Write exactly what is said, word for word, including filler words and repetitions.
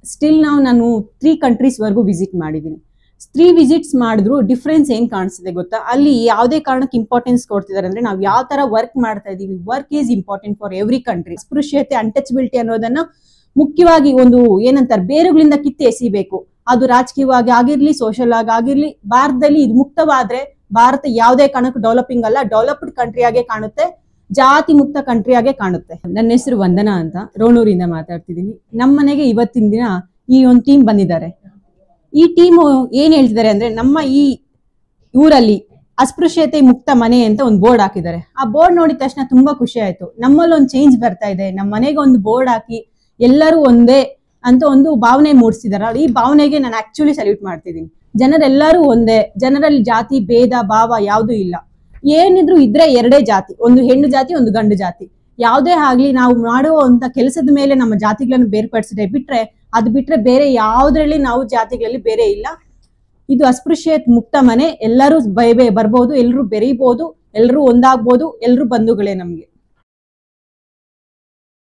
Still ನಾವು ನಾನು three countries ವರೆಗೂ ವಿಸಿಟ್ ಮಾಡಿದ್ದೀನಿ. ತ್ರೀ ವಿಸಿಟ್ಸ್ ಮಾಡಿದ್ರು ಡಿಫ್ರೆನ್ಸ್ ಏನ್ ಕಾಣಿಸ್ತಿದೆ ಗೊತ್ತಾ? ಅಲ್ಲಿ ಯಾವುದೇ ಕಾರಣಕ್ಕೆ ಇಂಪಾರ್ಟೆನ್ಸ್ ಕೊಡ್ತಿದ್ದಾರೆ ಅಂದ್ರೆ ನಾವು ಯಾವ ತರ ವರ್ಕ್ ಮಾಡ್ತಾ ಇದೀವಿ. Work is important for every country. ಅಸ್ಪೃಶ್ಯತೆ, ಅನ್ಟಚಬಿಲಿಟಿ ಅನ್ನೋದನ್ನ ಮುಖ್ಯವಾಗಿ ಒಂದು ಏನಂತಾರೆ ಬೇರುಗಳಿಂದ ಕಿತ್ತು ಎಸಿಬೇಕು. ಅದು ರಾಜಕೀಯವಾಗಿ ಆಗಿರ್ಲಿ, ಸೋಷಿಯಲ್ ಆಗಿ ಆಗಿರ್ಲಿ, ಭಾರತದಲ್ಲಿ ಇದು ಮುಕ್ತವಾದ್ರೆ ಭಾರತ ಯಾವುದೇ ಕಾರಣಕ್ಕೂ ಡೆವಲಪಿಂಗ್ ಅಲ್ಲ, ಡೆವಲಪ್ಡ್ ಕಂಟ್ರಿ ಆಗೇ ಕಾಣುತ್ತೆ, ಜಾತಿ ಮುಕ್ತ ಕಂಟ್ರಿ ಆಗೇ ಕಾಣುತ್ತೆ. ನನ್ನ ಹೆಸರು ವಂದನಾ ಅಂತ, ರೋಣೂರಿಂದ ಮಾತಾಡ್ತಿದ್ದೀನಿ. ನಮ್ಮ ಮನೆಗೆ ಇವತ್ತಿನ ದಿನ ಈ ಒಂದು ಟೀಮ್ ಬಂದಿದ್ದಾರೆ. ಈ ಟೀಮು ಏನ್ ಹೇಳ್ತಿದ್ದಾರೆ ಅಂದ್ರೆ, ನಮ್ಮ ಈ ಊರಲ್ಲಿ ಅಸ್ಪೃಶ್ಯತೆ ಮುಕ್ತ ಮನೆ ಅಂತ ಒಂದು ಬೋರ್ಡ್ ಹಾಕಿದ್ದಾರೆ. ಆ ಬೋರ್ಡ್ ನೋಡಿದ ತಕ್ಷಣ ತುಂಬಾ ಖುಷಿ ಆಯ್ತು. ನಮ್ಮಲ್ಲಿ ಒಂದು ಚೇಂಜ್ ಬರ್ತಾ ಇದೆ, ನಮ್ಮ ಮನೆಗೆ ಒಂದು ಬೋರ್ಡ್ ಹಾಕಿ ಎಲ್ಲರೂ ಒಂದೇ ಅಂತ ಒಂದು ಭಾವನೆ ಮೂಡಿಸಿದಾರ. ಈ ಭಾವನೆಗೆ ನಾನು ಆಕ್ಚುಲಿ ಸಲ್ಯೂಟ್ ಮಾಡ್ತಿದ್ದೀನಿ. ಜನರೆಲ್ಲರೂ ಒಂದೇ, ಜನರಲ್ಲಿ ಜಾತಿ ಭೇದ ಭಾವ ಯಾವುದೂ ಇಲ್ಲ. ಏನಿದ್ರು ಇದ್ರೆ ಎರಡೇ ಜಾತಿ, ಒಂದು ಹೆಣ್ಣು ಜಾತಿ, ಒಂದು ಗಂಡು ಜಾತಿ. ಯಾವುದೇ ಆಗ್ಲಿ ನಾವು ಮಾಡುವಂತ ಕೆಲಸದ ಮೇಲೆ ನಮ್ಮ ಜಾತಿಗಳನ್ನು ಬೇರ್ಪಡಿಸಿದ್ರೆ ಬಿಟ್ರೆ ಅದು ಬಿಟ್ರೆ ಬೇರೆ ಯಾವ್ದ್ರಲ್ಲಿ ನಾವು ಜಾತಿಗಳಲ್ಲಿ ಬೇರೆ ಇಲ್ಲ. ಇದು ಅಸ್ಪೃಶ್ಯತೆ ಮುಕ್ತ ಮನೆ. ಎಲ್ಲರೂ ಬೈ ಬರ್ಬೋದು, ಎಲ್ಲರೂ ಬೆರೀಬಹುದು, ಎಲ್ಲರೂ ಒಂದಾಗ್ಬೋದು, ಎಲ್ಲರೂ ಬಂಧುಗಳೇ ನಮ್ಗೆ.